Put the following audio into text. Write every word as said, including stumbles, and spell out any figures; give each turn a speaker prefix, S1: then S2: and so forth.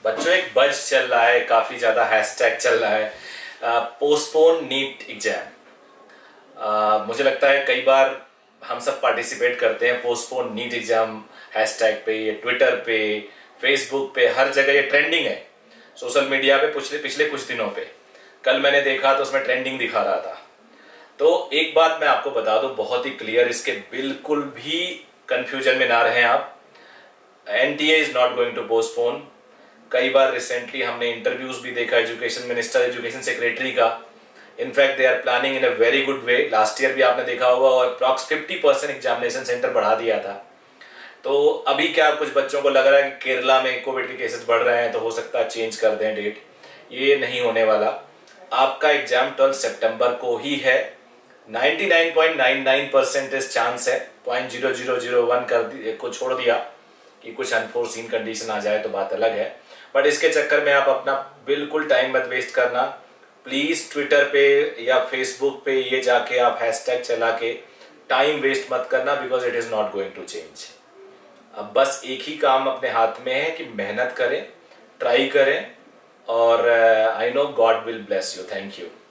S1: बच्चों एक बज चल रहा है, काफी ज्यादा हैशटैग चल रहा है, पोस्टपोन नीट एग्जाम। मुझे लगता है कई बार हम सब पार्टिसिपेट करते हैं पोस्टपोन नीट एग्जाम हैशटैग पे, ये ट्विटर पे, फेसबुक पे, हर जगह ये ट्रेंडिंग है सोशल मीडिया पे पिछले पिछले कुछ दिनों पे। कल मैंने देखा तो उसमें ट्रेंडिंग दिखा रहा था। तो एक बात मैं आपको बता दूं बहुत ही क्लियर, इसके बिल्कुल भी कंफ्यूजन में ना रहें आप। NTA is not going to postpone. कई बार रिसेंटली हमने इंटरव्यूज भी देखा एजुकेशन मिनिस्टर, एजुकेशन सेक्रेटरी का। In fact they are planning in a very good way. Last year भी आपने देखा होगा और approx fifty percent examination centre बढ़ा दिया था। तो अभी क्या कुछ बच्चों को लग रहा है कि केरला में कोविड के केसेस बढ़ रहे हैं तो हो सकता है चेंज कर दें डेट। ये नहीं होने वाला। आपका एग्जाम ट्वेल्थ सितंबर को ही है। Ninety nine point nine nine percent chance है, point zero zero zero one कर को छोड़ दिया कि कुछ अनफोर्सीन कंडीशन आ जाए तो बात अलग है। बट इसके चक्कर में आप अपना बिल्कुल टाइम मत वेस्ट करना। प्लीज ट्विटर पे या फेसबुक पे ये जाके आप हैशटैग चला के टाइम वेस्ट मत करना, because it is not going to change. अब बस एक ही काम अपने हाथ में है कि मेहनत करें, ट्राई करें, और I know God will bless you. Thank you.